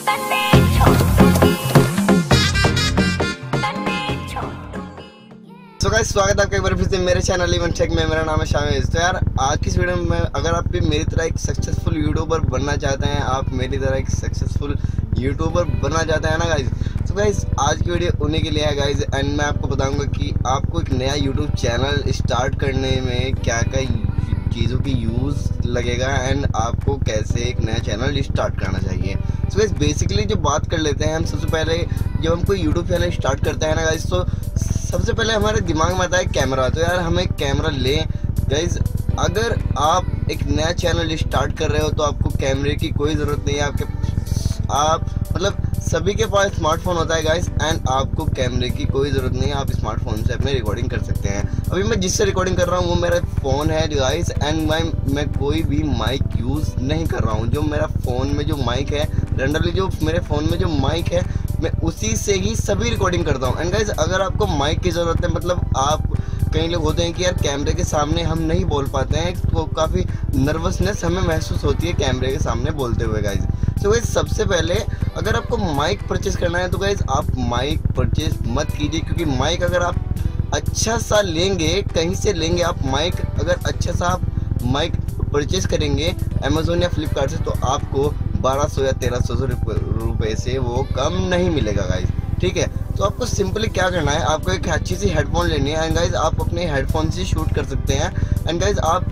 तो गाइस स्वागत है आपका एक बार फिर से मेरे चैनल इवन टेक में। मेरा नाम है शामिल। तो यार आज की इस वीडियो में अगर आप भी मेरी तरह एक सक्सेसफुल यूट्यूबर बनना चाहते हैं, आप मेरी तरह एक सक्सेसफुल यूट्यूबर बनना चाहते हैं ना गाइस, तो गाइस आज की वीडियो उन्हीं के लिए है गाइस। एंड मैं आपको बताऊंगा कि आपको एक नया यूट्यूब चैनल स्टार्ट करने में क्या क्या चीज़ों की यूज़ लगेगा एंड आपको कैसे एक नया चैनल स्टार्ट करना चाहिए। तो गाइस बेसिकली जो बात कर लेते हैं हम, सबसे पहले जब हम कोई यूट्यूब चैनल स्टार्ट करते हैं ना गाइस, तो सबसे पहले हमारे दिमाग में आता है कैमरा। तो यार हमें कैमरा लें गाइस। अगर आप एक नया चैनल स्टार्ट कर रहे हो तो आपको कैमरे की कोई ज़रूरत नहीं है। आप मतलब सभी के पास स्मार्टफोन होता है गाइस एंड आपको कैमरे की कोई ज़रूरत नहीं है। आप स्मार्टफोन से अपने रिकॉर्डिंग कर सकते हैं। अभी मैं जिससे रिकॉर्डिंग कर रहा हूँ वो मेरा फ़ोन है गाइस एंड मैं कोई भी माइक यूज़ नहीं कर रहा हूँ। जो मेरा फ़ोन में जो माइक है, रेंडरली जो मेरे फ़ोन में जो माइक है, मैं उसी से ही सभी रिकॉर्डिंग करता हूँ। एंड गाइस अगर आपको माइक की ज़रूरत है, मतलब आप कई लोग होते हैं कि यार कैमरे के सामने हम नहीं बोल पाते हैं, तो काफ़ी नर्वसनेस हमें महसूस होती है कैमरे के सामने बोलते हुए गाइस। तो गाइस सबसे पहले अगर आपको माइक परचेज़ करना है तो गाइस आप माइक परचेज़ मत कीजिए, क्योंकि माइक अगर आप अच्छा सा लेंगे, कहीं से लेंगे आप माइक, अगर अच्छा सा आप माइक परचेज़ करेंगे अमेज़ोन या फ्लिपकार्ट से, तो आपको 1200 या 1300 रुपये से वो कम नहीं मिलेगा गाइस। ठीक है, तो आपको सिंपली क्या करना है, आपको एक अच्छी सी हेडफोन लेनी है एंड गाइस आप अपने हेडफोन से शूट कर सकते हैं। एंड गाइस आप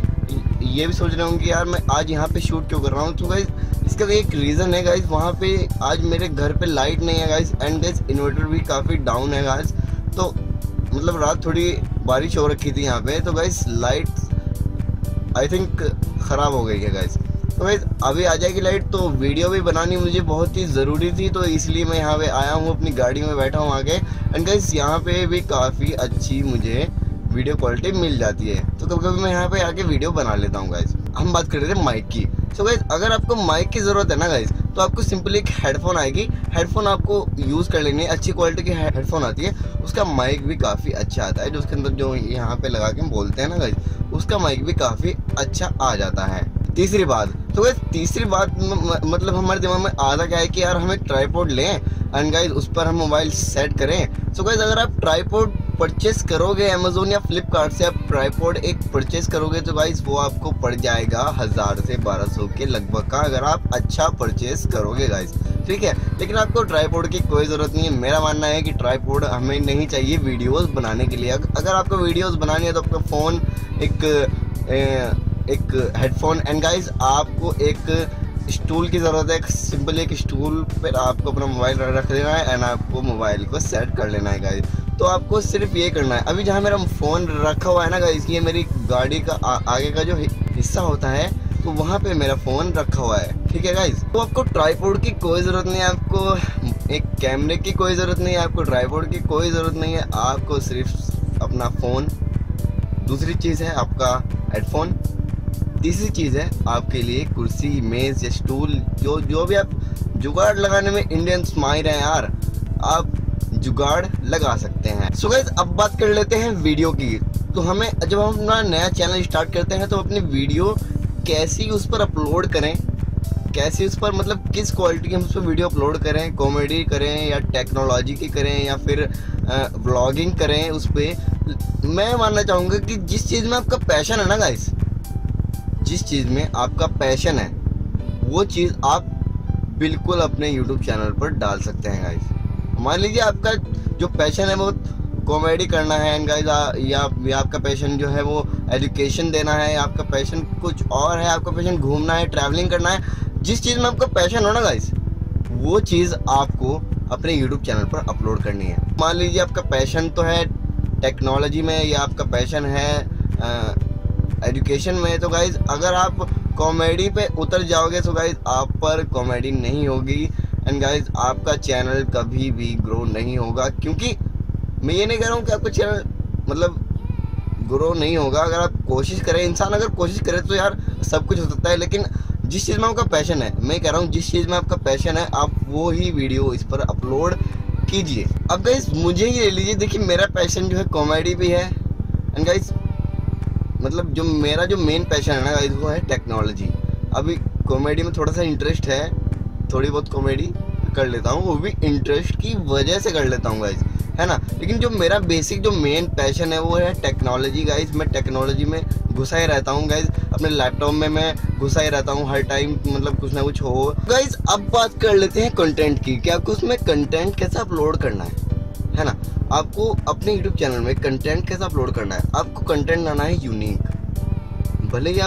ये भी सोच रहे होंगे कि यार मैं आज यहाँ पे शूट क्यों कर रहा हूँ, तो गाइस इसका एक रीज़न है गाइस। वहाँ पे आज मेरे घर पे लाइट नहीं है गाइस एंड गाइस इन्वर्टर भी काफ़ी डाउन है गाइस। तो मतलब रात थोड़ी बारिश हो रखी थी यहाँ पे, तो गाइस लाइट आई थिंक ख़राब हो गई है गाइस। तो गाइस अभी आ जाएगी लाइट, तो वीडियो भी बनानी मुझे बहुत ही ज़रूरी थी, तो इसलिए मैं यहाँ पे आया हूँ, अपनी गाड़ी में बैठा हूँ आगे। एंड गाइस यहाँ पे भी काफ़ी अच्छी मुझे वीडियो क्वालिटी मिल जाती है, तो कभी कभी मैं यहाँ पे आके वीडियो बना लेता हूँ गाइस। हम बात कर रहे थे माइक की। तो गाइस अगर आपको माइक की ज़रूरत है ना गाइस, तो आपको सिंपली एक हेडफोन आएगी, हेडफोन आपको यूज़ कर लेनी है। अच्छी क्वालिटी की हेडफोन आती है, उसका माइक भी काफ़ी अच्छा आता है, जो उसके अंदर जो यहाँ पे लगा के बोलते हैं ना गाइस, उसका माइक भी काफ़ी अच्छा आ जाता है। तीसरी बात, तो गाइस तीसरी बात मतलब हमारे दिमाग में आता क्या है कि यार हम एक ट्राइपॉड लें एंड गाइस उस पर हम मोबाइल सेट करें। सो गाइस अगर आप ट्राइपॉड परचेस करोगे अमेज़ोन या फ्लिपकार्ट से, आप ट्राइपॉड एक परचेस करोगे तो गाइस वो आपको पड़ जाएगा 1000 से 1200 के लगभग का, अगर आप अच्छा परचेस करोगे गाइस। ठीक है, लेकिन आपको ट्राइपॉड की कोई ज़रूरत नहीं है। मेरा मानना है कि ट्राइपॉड हमें नहीं चाहिए वीडियोस बनाने के लिए। अगर आपको वीडियोस बनानी है तो आपका फ़ोन, एक हेडफोन एंड गाइस आपको एक स्टूल की ज़रूरत है। सिंपल एक स्टूल पर आपको अपना मोबाइल रख देना है एंड आपको मोबाइल को सेट कर लेना है गाइस। तो आपको सिर्फ ये करना है। अभी जहाँ मेरा फ़ोन रखा हुआ है ना गाइस, ये मेरी गाड़ी का आगे का जो हिस्सा होता है, तो वहाँ पे मेरा फ़ोन रखा हुआ है। ठीक है गाइस, तो आपको ट्राइपॉड की कोई ज़रूरत नहीं है, आपको एक कैमरे की कोई ज़रूरत नहीं है, आपको ट्राइपॉड की कोई ज़रूरत नहीं है। आपको सिर्फ अपना फ़ोन, दूसरी चीज़ है आपका हेडफोन, तीसरी चीज़ है आपके लिए कुर्सी, मेज़ या स्टूल, जो भी आप जुगाड़ लगाने में इंडियंस माहिर हैं यार, आप जुगाड़ लगा सकते हैं। सो गाइस अब बात कर लेते हैं वीडियो की। तो हमें जब हम अपना नया चैनल स्टार्ट करते हैं तो अपनी वीडियो कैसी उस पर अपलोड करें, कैसी उस पर मतलब किस क्वालिटी की हम उस पर वीडियो अपलोड करें, कॉमेडी करें या टेक्नोलॉजी की करें या फिर व्लॉगिंग करें, उस पर मैं मानना चाहूँगा कि जिस चीज़ में आपका पैशन है ना गाइस, जिस चीज़ में आपका पैशन है वो चीज़ आप बिल्कुल अपने यूट्यूब चैनल पर डाल सकते हैं गाइस। मान लीजिए आपका जो पैशन है वो कॉमेडी करना है एंड गाइस, या आपका पैशन जो है वो एजुकेशन देना है, आपका पैशन कुछ और है, आपका पैशन घूमना है, ट्रैवलिंग करना है। जिस चीज़ में आपका पैशन हो ना गाइस, वो चीज़ आपको अपने यूट्यूब चैनल पर अपलोड करनी है। मान लीजिए आपका पैशन तो है टेक्नोलॉजी में या आपका पैशन है एजुकेशन में, तो गाइज अगर आप कॉमेडी पे उतर जाओगे तो गाइज आप पर कॉमेडी नहीं होगी एंड गाइज आपका चैनल कभी भी ग्रो नहीं होगा। क्योंकि मैं ये नहीं कह रहा हूँ कि आपका चैनल मतलब ग्रो नहीं होगा, अगर आप कोशिश करें, इंसान अगर कोशिश करे तो यार सब कुछ हो सकता है। लेकिन जिस चीज़ में आपका पैशन है, मैं कह रहा हूँ जिस चीज़ में आपका पैशन है आप वो ही वीडियो इस पर अपलोड कीजिए। अब गाइज मुझे ही ले लीजिए, देखिए मेरा पैशन जो है कॉमेडी भी है एंड गाइज मतलब जो मेरा जो मेन पैशन है ना गाइस वो है टेक्नोलॉजी। अभी कॉमेडी में थोड़ा सा इंटरेस्ट है, थोड़ी बहुत कॉमेडी कर लेता हूँ, वो भी इंटरेस्ट की वजह से कर लेता हूँ गाइज, है ना। लेकिन जो मेरा बेसिक जो मेन पैशन है वो है टेक्नोलॉजी गाइज। मैं टेक्नोलॉजी में घुसा ही रहता हूँ गाइज, अपने लैपटॉप में मैं घुसा ही रहता हूँ हर टाइम, मतलब कुछ ना कुछ हो गाइज। अब बात कर लेते हैं कंटेंट की, कि आपको उसमें कंटेंट कैसे अपलोड करना है ना। आपको अपने यूट्यूब चैनल में कंटेंट कैसे अपलोड करना है। आपको कंटेंट लाना है यूनिक, भले ही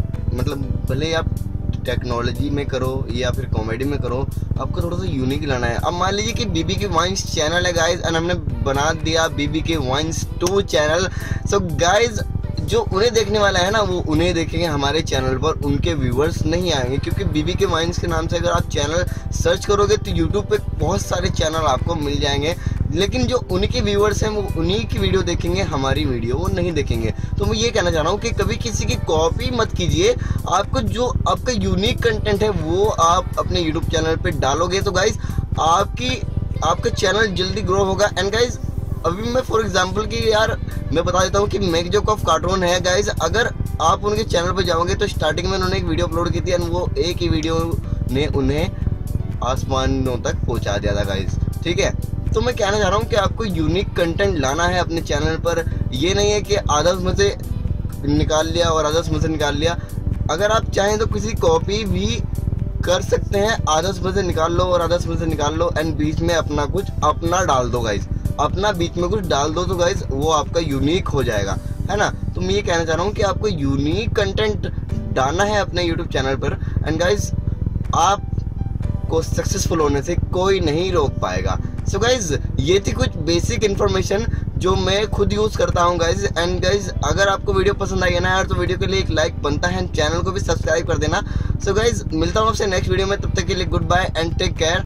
आप टेक्नोलॉजी में करो या फिर कॉमेडी में करो, आपको थोड़ा सा यूनिक लाना है। अब मान लीजिए कि बीबी के वाइन्स चैनल है गाइज, एंड हमने बना दिया बीबी के वाइन्स 2 चैनल। सो गाइज जो उन्हें देखने वाला है ना, वो उन्हें देखेंगे हमारे चैनल पर, उनके व्यूवर्स नहीं आएंगे। क्योंकि बीबी के वाइन्स के नाम से अगर आप चैनल सर्च करोगे तो यूट्यूब पे बहुत सारे चैनल आपको मिल जाएंगे, लेकिन जो उनके व्यूवर्स हैं वो उन्हीं की वीडियो देखेंगे, हमारी वीडियो वो नहीं देखेंगे। तो मैं ये कहना चाह रहा हूँ कि कभी किसी की कॉपी मत कीजिए। आपको जो आपका यूनिक कंटेंट है वो आप अपने यूट्यूब चैनल पे डालोगे तो गाइज आपका चैनल जल्दी ग्रो होगा। एंड गाइज अभी मैं फॉर एग्जांपल कि यार मैं बता देता हूँ कि मेक जोक ऑफ कार्टून है गाइज, अगर आप उनके चैनल पर जाओगे तो स्टार्टिंग में उन्होंने एक वीडियो अपलोड की थी, एंड वो एक ही वीडियो ने उन्हें आसमानों तक पहुँचा दिया था गाइज, ठीक है। तो मैं कहना चाह रहा हूँ कि आपको यूनिक कंटेंट लाना है अपने चैनल पर। ये नहीं है कि आधा उसमें से निकाल लिया और आधा उसमें से निकाल लिया। अगर आप चाहें तो किसी कॉपी भी कर सकते हैं, आधा उसमें से निकाल लो और आधा उसमें से निकाल लो, एंड बीच में अपना डाल दो गाइज, अपना बीच में कुछ डाल दो तो गाइज वो आपका यूनिक हो जाएगा, है ना। तो मैं ये कहना चाह रहा हूँ कि आपको यूनिक कंटेंट डालना है अपने यूट्यूब चैनल पर, एंड गाइज आपको सक्सेसफुल होने से कोई नहीं रोक पाएगा। सो गाइज ये थी कुछ बेसिक इन्फॉर्मेशन जो मैं खुद यूज़ करता हूँ गाइज। एंड गाइज अगर आपको वीडियो पसंद आई है ना यार, तो वीडियो के लिए एक लाइक बनता है, चैनल को भी सब्सक्राइब कर देना। सो गाइज मिलता हूँ आपसे नेक्स्ट वीडियो में, तब तक के लिए good bye and take care.